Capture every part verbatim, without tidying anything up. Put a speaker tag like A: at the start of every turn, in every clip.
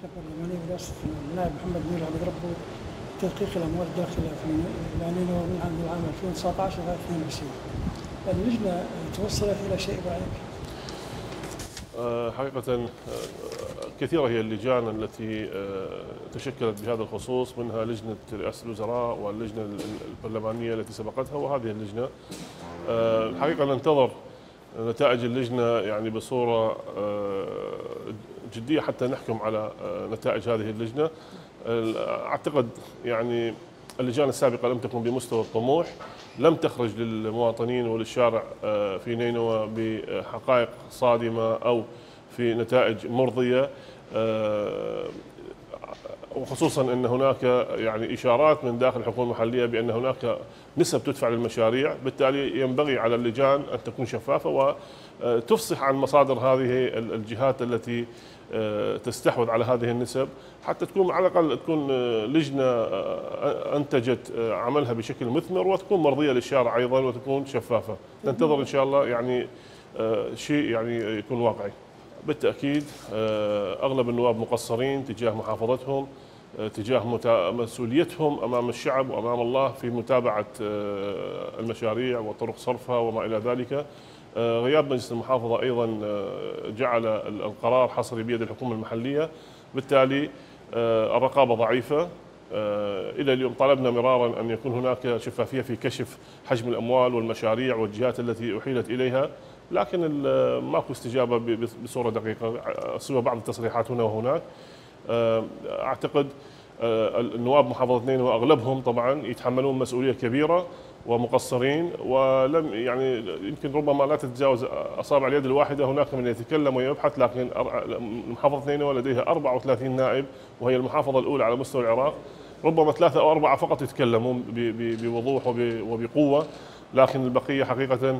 A: البرلمانية برئاسة النائب محمد منير عبد ربه تدقيق الأموال الداخلة في العنينة من عام العام ألفين وتسعة عشر إلى اثنين وعشرين. اللجنة توصلت إلى شيء برأيك؟
B: حقيقة كثيرة هي اللجان التي تشكلت بهذا الخصوص، منها لجنة رئاسة الوزراء واللجنة البرلمانية التي سبقتها وهذه اللجنة. الحقيقة ننتظر نتائج اللجنة يعني بصورة جدية حتى نحكم على نتائج هذه اللجنة. أعتقد يعني اللجان السابقة لم تكن بمستوى الطموح، لم تخرج للمواطنين وللشارع في نينوى بحقائق صادمة أو في نتائج مرضية، وخصوصا أن هناك يعني إشارات من داخل الحكومة المحلية بأن هناك نسب تدفع للمشاريع، بالتالي ينبغي على اللجان أن تكون شفافة وتفصح عن مصادر هذه الجهات التي تستحوذ على هذه النسب، حتى تكون على الأقل تكون لجنة أنتجت عملها بشكل مثمر وتكون مرضية للشارع أيضا وتكون شفافة. ننتظر إن شاء الله يعني شيء يعني يكون واقعي. بالتأكيد أغلب النواب مقصرين تجاه محافظتهم، تجاه مسؤوليتهم أمام الشعب وأمام الله في متابعة المشاريع وطرق صرفها وما إلى ذلك. غياب مجلس المحافظة أيضا جعل القرار حصري بيد الحكومة المحلية، بالتالي الرقابة ضعيفة. إلى اليوم طالبنا مرارا أن يكون هناك شفافية في كشف حجم الأموال والمشاريع والجهات التي أحيلت إليها، لكن ماكو استجابة بصورة دقيقة سوى بعض التصريحات هنا وهناك. أعتقد النواب محافظة نينوى أغلبهم طبعا يتحملون مسؤولية كبيرة ومقصرين، ولم يعني يمكن ربما لا تتجاوز أصابع اليد الواحدة هناك من يتكلم ويبحث، لكن محافظة نينوى لديها أربعة وثلاثين نائب وهي المحافظة الأولى على مستوى العراق، ربما ثلاثة أو أربعة فقط يتكلمون بوضوح وبقوة، لكن البقية حقيقة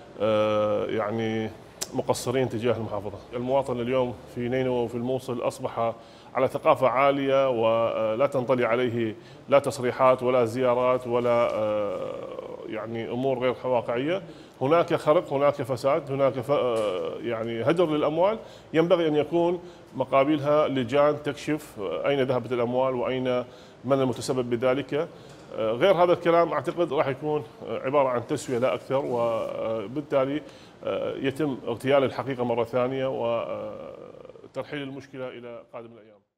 B: يعني مقصرين تجاه المحافظة. المواطن اليوم في نينوى وفي الموصل أصبح على ثقافة عالية ولا تنطلي عليه لا تصريحات ولا زيارات ولا يعني أمور غير واقعية. هناك خرق، هناك فساد، هناك يعني هدر للأموال، ينبغي أن يكون مقابلها لجان تكشف أين ذهبت الأموال وأين من المتسبب بذلك. غير هذا الكلام أعتقد راح يكون عبارة عن تسوية لا أكثر، وبالتالي يتم اغتيال الحقيقة مرة ثانية وترحيل المشكلة إلى قادم الأيام.